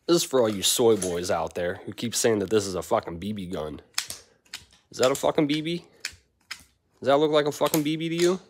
This is for all you soy boys out there who keep saying that this is a fucking BB gun. Is that a fucking BB? Does that look like a fucking BB to you?